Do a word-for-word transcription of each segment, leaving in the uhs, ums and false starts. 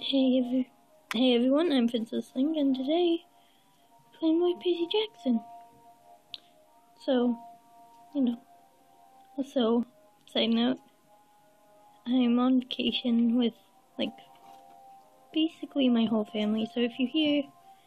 Hey, every, hey everyone, I'm Princess Link, and today I'm playing with Percy Jackson. So, you know, also, side note, I'm on vacation with, like, basically my whole family, so if you hear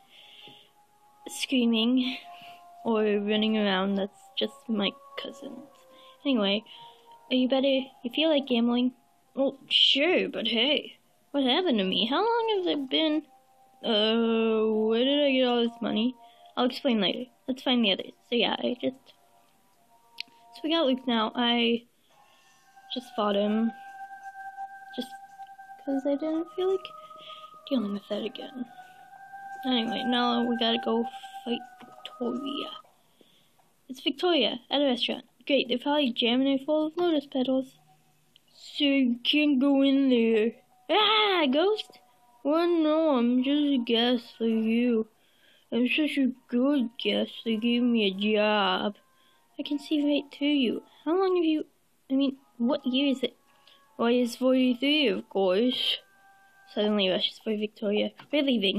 screaming or running around, that's just my cousins. Anyway, are you better? You feel like gambling? Well, sure, but hey, what happened to me? How long has it been? Uh, where did I get all this money? I'll explain later. Let's find the others. So yeah, I just... So we got Luke now. I just fought him. Just because I didn't feel like dealing with that again. Anyway, now we gotta go fight Victoria. It's Victoria at a restaurant. Great, they're probably jamming her full of lotus petals. So you can't go in there. Ah, ghost? Well, no, I'm just a guest like you. I'm such a good guest, they gave me a job. I can see right through you. How long have you... I mean, what year is it? Why, it's forty-three, of course. Suddenly rushes for Victoria. We're leaving.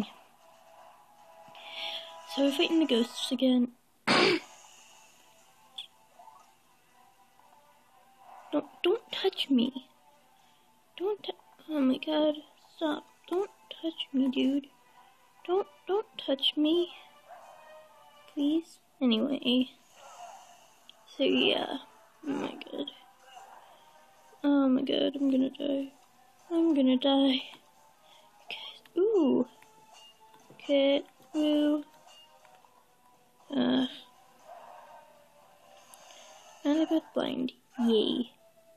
So we're fighting the ghosts again. Don't, don't touch me. Don't t- Oh my god, stop. Don't touch me, dude. Don't, don't touch me. Please? Anyway. So yeah. Oh my god. Oh my god, I'm gonna die. I'm gonna die. Okay. Ooh. Okay. Ooh. Uh. And I got blind. Yay.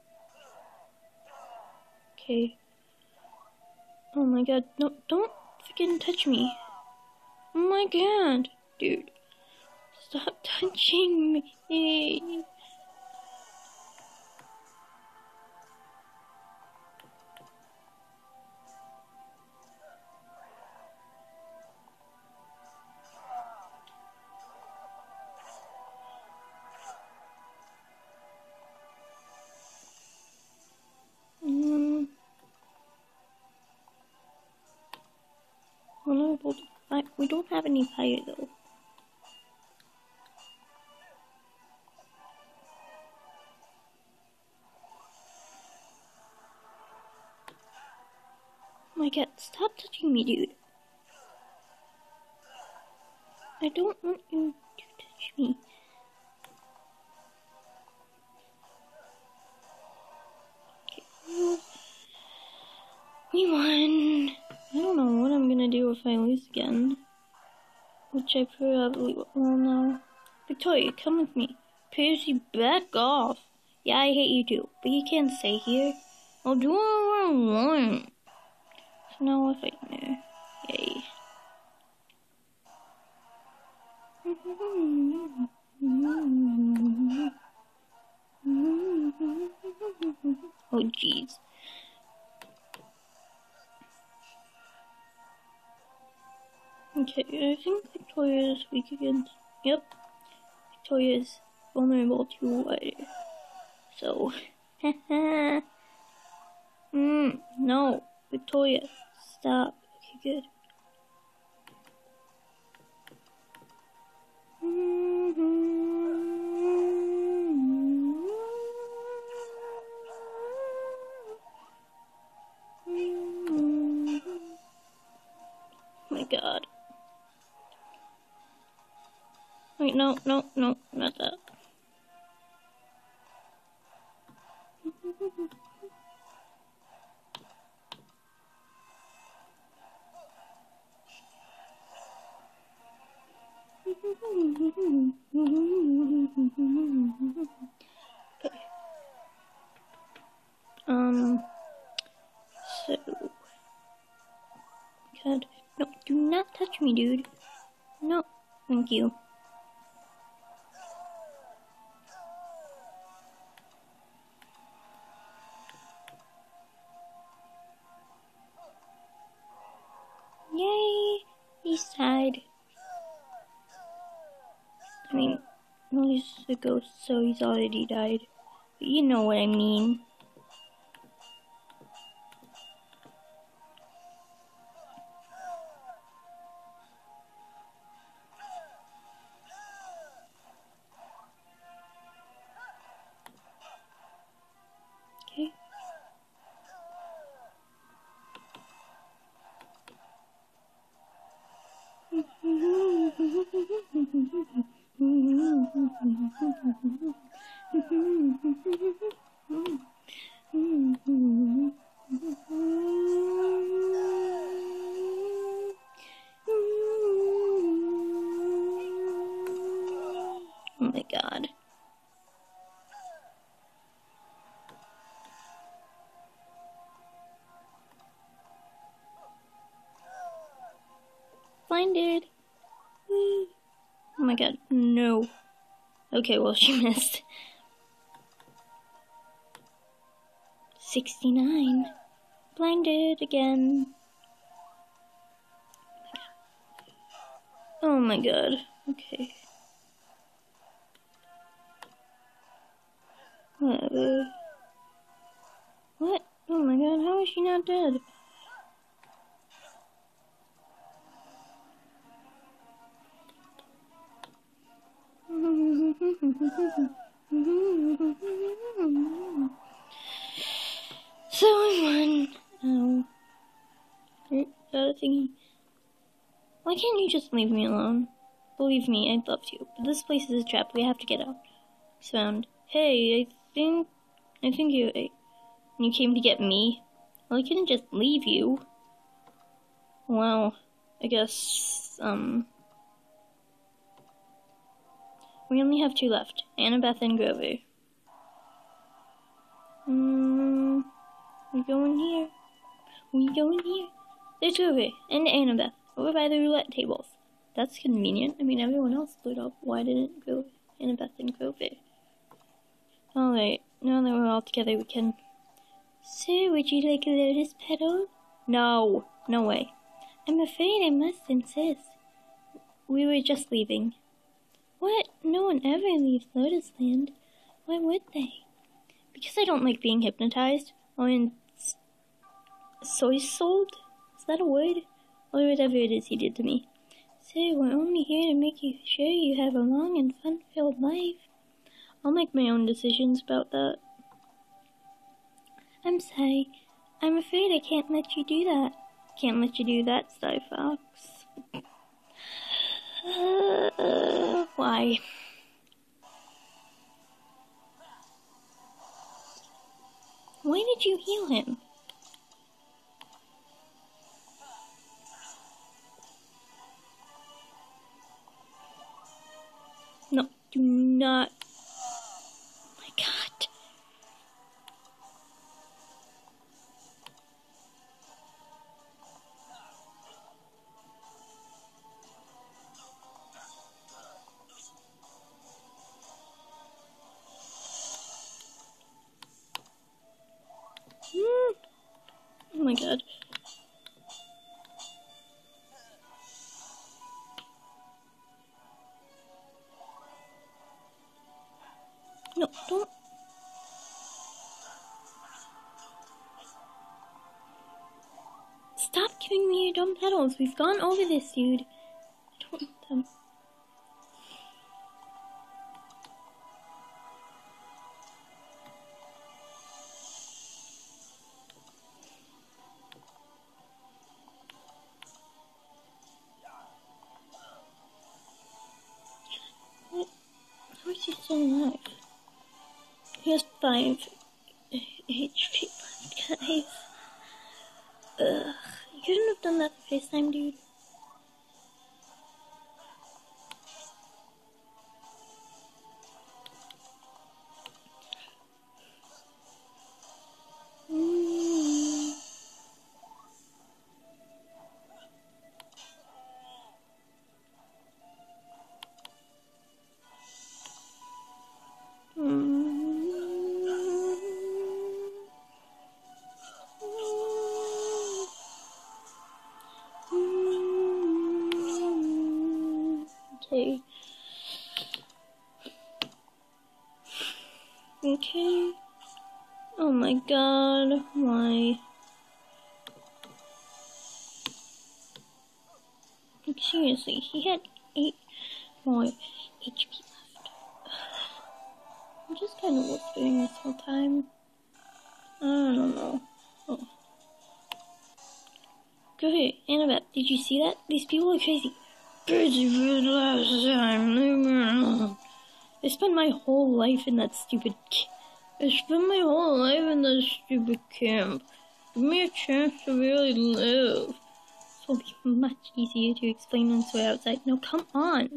Okay. Oh my god. No, don't freaking touch me. Oh my god. Dude. Stop touching me. Mm. Honorable. I, we don't have any fire though. Oh my god, stop touching me, dude. I don't want you to touch me. Okay. We won. I don't know what I'm gonna do if I lose again. Which I probably will now. Victoria, come with me. Percy, back off. Yeah, I hate you too, but you can't stay here. I'll do what I want. So now we're fighting there. Yay. Oh jeez. Okay, I think Victoria is weak against... Yep. Victoria is vulnerable to water. So... mm, no. Victoria, stop. Okay, good. Oh my god. Wait, no, no, no, not that. Okay. Um, so... God, no, do not touch me, dude. No, thank you. Yay! He's died. I mean, well, he's a ghost, so he's already died. But you know what I mean. Oh my god. Blinded. Whee. Oh my god, no. Okay, well, she missed. sixty-nine. Blinded again. Oh my god. Okay. Whatever. What? Oh my god, how is she not dead? So I won. Oh. Got a thingy. Why can't you just leave me alone? Believe me, I loved you. But this place is a trap. We have to get out. Found. Hey, I think... I think you... You came to get me? Well, I couldn't just leave you. Well, I guess, um... we only have two left. Annabeth and Grover. Hmm... We go in here. We go in here. There's Grover and Annabeth over by the roulette tables. That's convenient. I mean, everyone else split up. Why didn't go Annabeth and Grover? Alright, now that we're all together, we can... Sir, would you like a lotus petal? No, no way. I'm afraid I must insist. We were just leaving. What? No one ever leaves Lotus Land. Why would they? Because I don't like being hypnotized. Or in... soy sold? Is that a word? Or whatever it is he did to me. Sir, we're only here to make you sure you have a long and fun-filled life. I'll make my own decisions about that. I'm sorry. I'm afraid I can't let you do that. Can't let you do that, Star Fox. Uh, why? Why did you heal him? No, do not. Oh my god. Mm. Oh my god. No, don't. Stop giving me your dumb petals. We've gone over this, dude. I don't want them. What? How is he still alive? He has five H P left, guys. Ugh. You couldn't have done that the first time, dude. Mm. Mm. Okay. Okay. Oh my god, why? Like, seriously, he had eight more H P left. I'm just kind of whispering this whole time. I don't know. Oh. Go ahead, Annabeth, did you see that? These people are crazy. Percy, for the last time, leave me alone. I spent my whole life in that stupid camp. I spent my whole life in that stupid camp. Give me a chance to really live. This will be much easier to explain once we're outside. No, come on.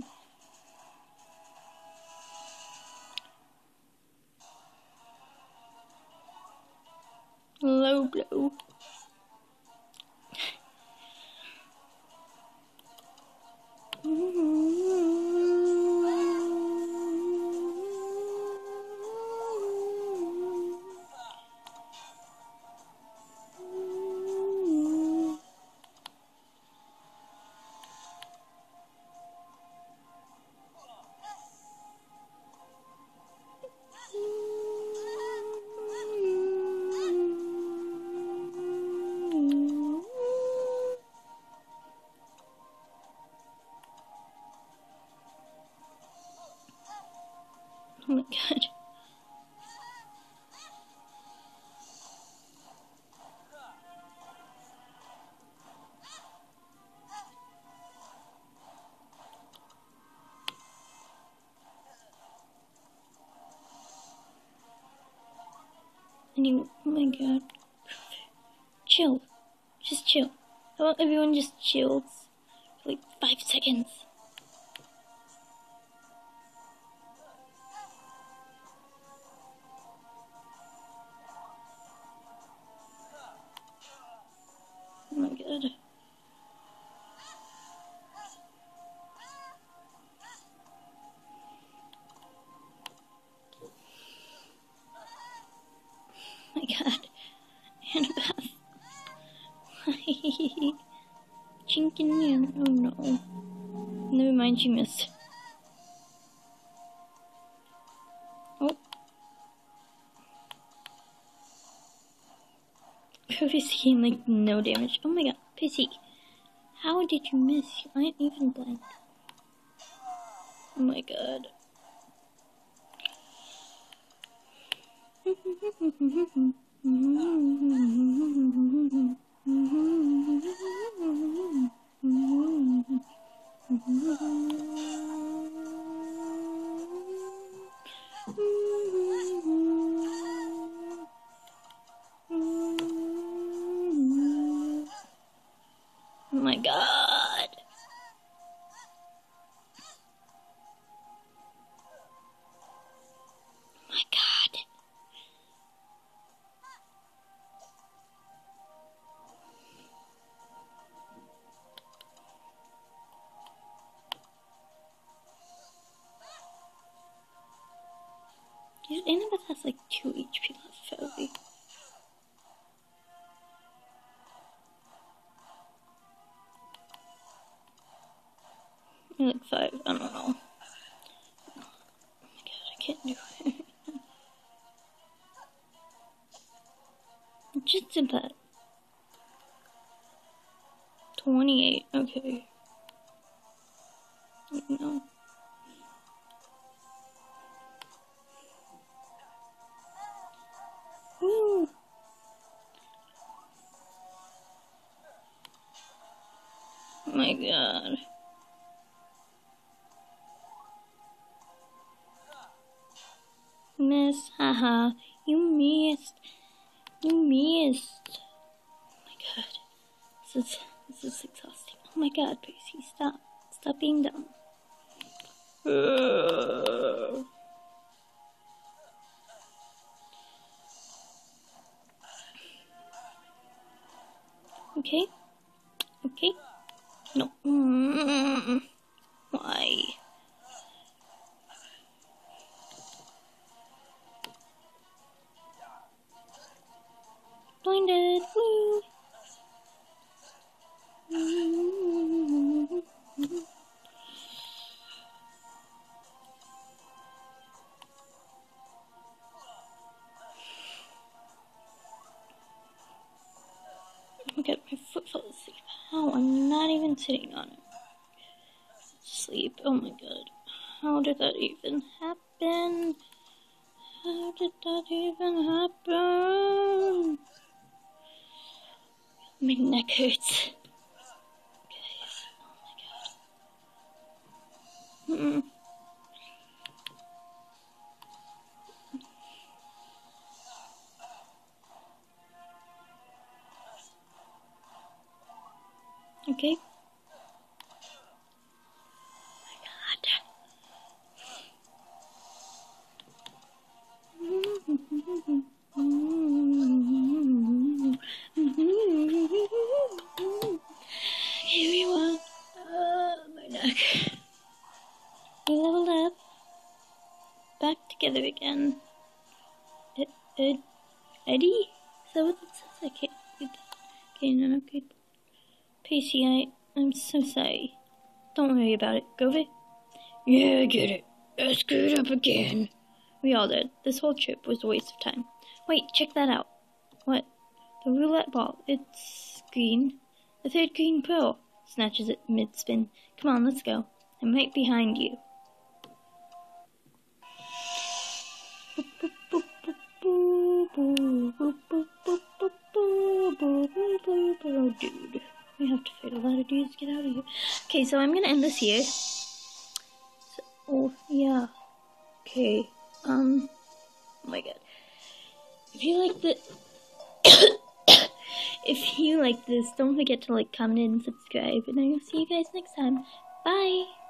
Low blow. Oh my god. Anyway, oh my god. Chill. Just chill. How about everyone just chills for like five seconds? Oh my god. Oh my god. Annabeth. Why? Chinking in. Oh no. Never mind, she missed. Oh. Percy gained like no damage. Oh my god, Percy. How did you miss? You aren't even blind. Oh my god. Oh my god. Oh my god. Annabeth has like two H P left, Felby. Like five, I don't know. Oh my god, I can't do it. I just did that. twenty-eight, okay. No. Woo! Oh my god. Miss, haha, you missed. You missed. Oh my god. This is, this is exhausting. Oh my god, Percy, stop. Stop being dumb. Uh. Okay. Okay. No. Mm. Why? Blinded. Woo. Okay, my foot fell asleep. How? I'm not even sitting on it. Sleep. Oh my god. How did that even happen? How did that even happen? My neck hurts. Okay. Oh my god. Mm. Okay. Here we are. Oh, my neck. We leveled up. Back together again. Ed, Ed, Eddie? Is that what that says? I can't read that. Okay, no, okay. Percy, I, I'm so sorry. Don't worry about it. Go away. Yeah, I get it. I screwed up again. We all did. This whole trip was a waste of time. Wait, check that out. What? The roulette ball. It's green. The third green pearl. Snatches it mid-spin. Come on, let's go. I'm right behind you. Dude, we have to fight a lot of dudes to get out of here. Okay, so I'm gonna end this here. So, oh, yeah. Okay, um, oh my god. If you like the, if you like this, don't forget to like, comment, and subscribe, and I will see you guys next time. Bye!